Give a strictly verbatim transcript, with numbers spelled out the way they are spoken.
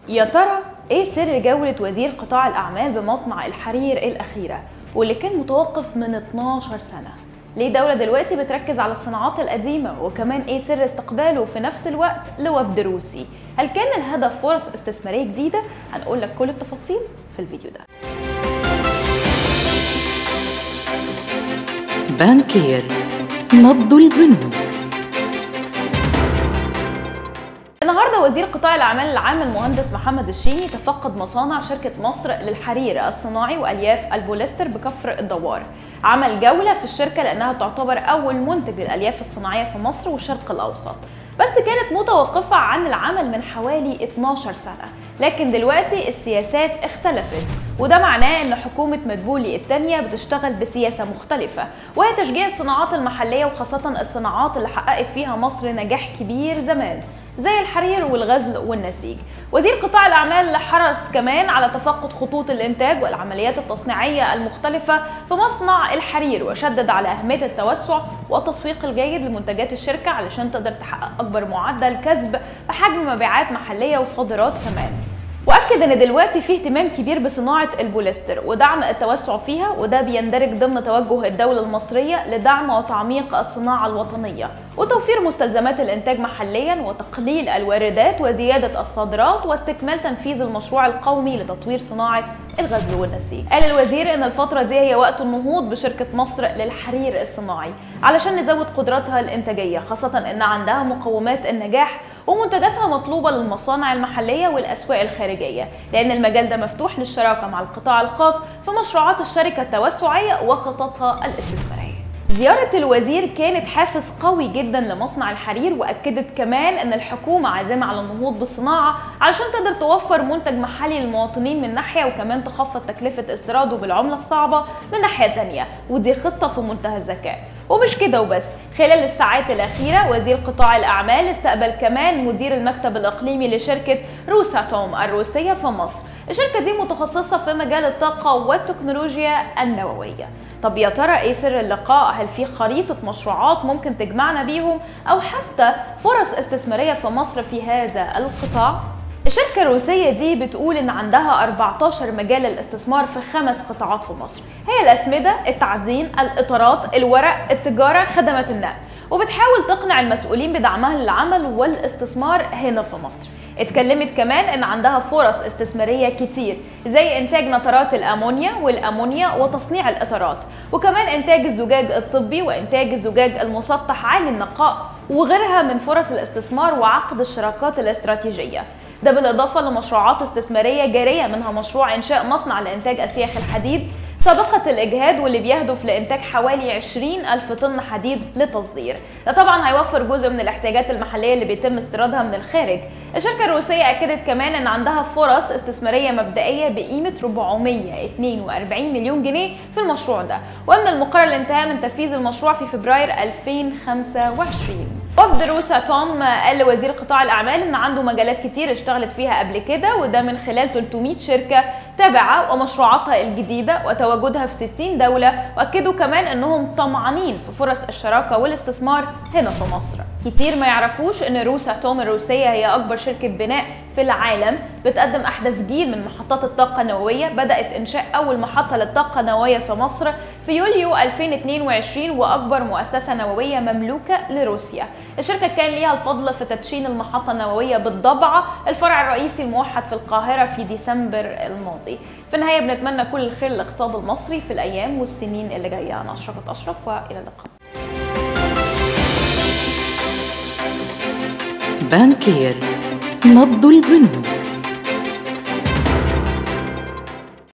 يا ترى ايه سر جولة وزير قطاع الأعمال بمصنع الحرير الأخيرة واللي كان متوقف من اتناشر سنة؟ ليه الدولة دلوقتي بتركز على الصناعات القديمة؟ وكمان ايه سر استقباله في نفس الوقت لوفد روسي؟ هل كان الهدف فرص استثمارية جديدة؟ هنقول لك كل التفاصيل في الفيديو ده. بانكير، نبض البنوك. النهارده وزير قطاع الاعمال العام المهندس محمد الشيني تفقد مصانع شركه مصر للحرير الصناعي والياف البوليستر بكفر الدوار. عمل جوله في الشركه لانها تعتبر اول منتج للالياف الصناعيه في مصر والشرق الاوسط، بس كانت متوقفه عن العمل من حوالي اتناشر سنه، لكن دلوقتي السياسات اختلفت، وده معناه ان حكومه مدبولي الثانيه بتشتغل بسياسه مختلفه، وهي تشجيع الصناعات المحليه وخاصه الصناعات اللي حققت فيها مصر نجاح كبير زمان زي الحرير والغزل والنسيج. وزير قطاع الاعمال حرص كمان على تفقد خطوط الانتاج والعمليات التصنيعيه المختلفه في مصنع الحرير، وشدد على اهميه التوسع والتسويق الجيد لمنتجات الشركه علشان تقدر تحقق اكبر معدل كسب بحجم مبيعات محليه وصادرات كمان. واكد ان دلوقتي في اهتمام كبير بصناعه البوليستر ودعم التوسع فيها، وده بيندرج ضمن توجه الدوله المصريه لدعم وتعميق الصناعه الوطنيه وتوفير مستلزمات الانتاج محليا وتقليل الواردات وزياده الصادرات واستكمال تنفيذ المشروع القومي لتطوير صناعه الغزل والنسيج. قال الوزير ان الفتره دي هي وقت النهوض بشركه مصر للحرير الصناعي علشان نزود قدراتها الانتاجيه، خاصه ان عندها مقومات النجاح ومنتجاتها مطلوبه للمصانع المحليه والاسواق الخارجيه، لان المجال ده مفتوح للشراكه مع القطاع الخاص في مشروعات الشركه التوسعيه وخططها الاستثماريه. زيارة الوزير كانت حافز قوي جدا لمصنع الحرير، واكدت كمان ان الحكومه عازمه على النهوض بالصناعه علشان تقدر توفر منتج محلي للمواطنين من ناحيه، وكمان تخفض تكلفه استيراده بالعمله الصعبه من ناحيه ثانيه، ودي خطه في منتهى الذكاء. ومش كده وبس، خلال الساعات الأخيرة وزير قطاع الأعمال استقبل كمان مدير المكتب الإقليمي لشركة روساتوم الروسية في مصر. الشركة دي متخصصة في مجال الطاقة والتكنولوجيا النووية. طب يا ترى ايه سر اللقاء؟ هل في خريطة مشروعات ممكن تجمعنا بيهم أو حتى فرص استثمارية في مصر في هذا القطاع؟ الشركة الروسية دي بتقول إن عندها أربعتاشر مجال للاستثمار في خمس قطاعات في مصر، هي الأسمدة، التعدين، الإطارات، الورق، التجارة، خدمات النقل، وبتحاول تقنع المسؤولين بدعمها للعمل والاستثمار هنا في مصر. اتكلمت كمان ان عندها فرص استثماريه كتير زي انتاج نترات الامونيا والامونيا وتصنيع الاطارات، وكمان انتاج الزجاج الطبي وانتاج الزجاج المسطح عالي النقاء وغيرها من فرص الاستثمار وعقد الشراكات الاستراتيجيه. ده بالاضافه لمشروعات استثماريه جاريه، منها مشروع انشاء مصنع لانتاج اسياخ الحديد سابقة الإجهاد واللي بيهدف لإنتاج حوالي عشرين ألف طن حديد لتصدير. ده طبعا هيوفر جزء من الاحتياجات المحلية اللي بيتم استيرادها من الخارج. الشركة الروسية أكدت كمان إن عندها فرص استثمارية مبدئية بقيمة أربعمية واتنين وأربعين مليون جنيه في المشروع ده، وأن المقرر الانتهاء من تنفيذ المشروع في فبراير ألفين وخمسة وعشرين. وفد روساتوم قال لوزير قطاع الأعمال إن عنده مجالات كتير اشتغلت فيها قبل كده، وده من خلال تلتمية شركة تابعة ومشروعاتها الجديدة وتواجدها في ستين دولة، وأكدوا كمان إنهم طمعانين في فرص الشراكة والاستثمار هنا في مصر. كتير ما يعرفوش إن روساتوم الروسية هي أكبر شركة بناء في العالم، بتقدم أحدث جيل من محطات الطاقة النووية، بدأت إنشاء أول محطة للطاقة النووية في مصر في يوليو ألفين واتنين وعشرين، وأكبر مؤسسة نووية مملوكة لروسيا. الشركة كان ليها الفضل في تدشين المحطة النووية بالضبعة الفرع الرئيسي الموحد في القاهرة في ديسمبر الماضي. في النهاية بنتمنى كل الخير للاقتصاد المصري في الأيام والسنين اللي جاية. أنا أشرفت أشرف، وإلى اللقاء. بانكير، نبض البنوك.